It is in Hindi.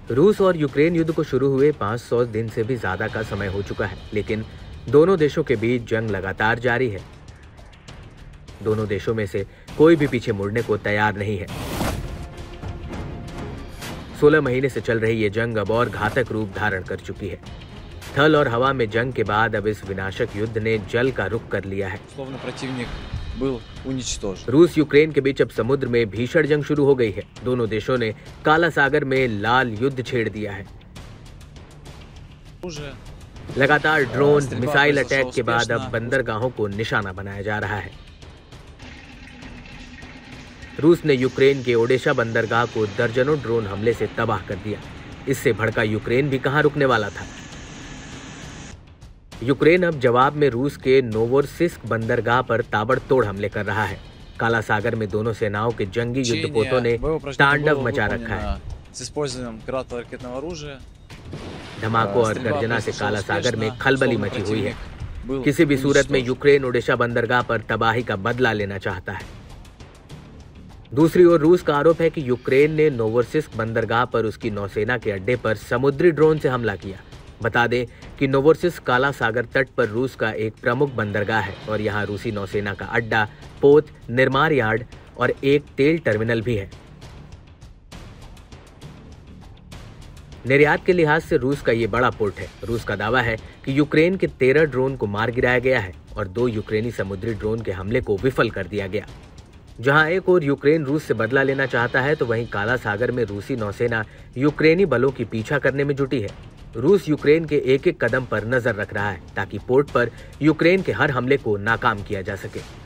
रूस और यूक्रेन युद्ध को शुरू हुए 500 दिन से भी ज्यादा का समय हो चुका है, लेकिन दोनों देशों के बीच जंग लगातार जारी है। दोनों देशों में से कोई भी पीछे मुड़ने को तैयार नहीं है। 16 महीने से चल रही ये जंग अब और घातक रूप धारण कर चुकी है। थल और हवा में जंग के बाद अब इस विनाशक युद्ध ने जल का रुख कर लिया है। रूस यूक्रेन के बीच अब समुद्र में भीषण जंग शुरू हो गई है। दोनों देशों ने काला सागर में लाल युद्ध छेड़ दिया है। लगातार ड्रोन मिसाइल अटैक के बाद अब बंदरगाहों को निशाना बनाया जा रहा है। रूस ने यूक्रेन के ओडेशा बंदरगाह को दर्जनों ड्रोन हमले से तबाह कर दिया। इससे भड़का यूक्रेन भी कहां रुकने वाला था। यूक्रेन अब जवाब में रूस के नोवोरोसिस्क बंदरगाह पर ताबड़तोड़ हमले कर रहा है। काला सागर में दोनों सेनाओं के जंगी युद्धपोतों ने तांडव मचा रखा है। धमाकों और गर्जना से काला सागर में खलबली मची हुई है। किसी भी सूरत में यूक्रेन ओडेशा बंदरगाह पर तबाही का बदला लेना चाहता है। दूसरी ओर रूस का आरोप है कि यूक्रेन ने नोवोरोसिस्क बंदरगाह पर उसकी नौसेना के अड्डे पर समुद्री ड्रोन से हमला किया। बता दें कि नोवोरोसिस्क काला सागर तट पर रूस का एक प्रमुख बंदरगाह है और यहां रूसी नौसेना का अड्डा, पोत, निर्माण यार्ड और एक तेल टर्मिनल भी है। निर्यात के लिहाज से रूस का ये बड़ा पोर्ट है। रूस का दावा है कि यूक्रेन के 13 ड्रोन को मार गिराया गया है और 2 यूक्रेनी समुद्री ड्रोन के हमले को विफल कर दिया गया। जहां एक और यूक्रेन रूस से बदला लेना चाहता है, तो वहीं काला सागर में रूसी नौसेना यूक्रेनी बलों की पीछा करने में जुटी है। रूस यूक्रेन के एक एक कदम पर नजर रख रहा है ताकि पोर्ट पर यूक्रेन के हर हमले को नाकाम किया जा सके।